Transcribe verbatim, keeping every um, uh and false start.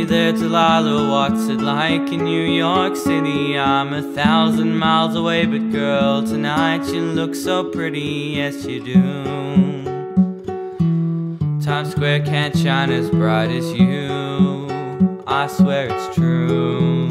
there, Delilah, what's it like in New York City? I'm a thousand miles away, but girl, tonight you look so pretty, yes you do. Times Square can't shine as bright as you, I swear it's true.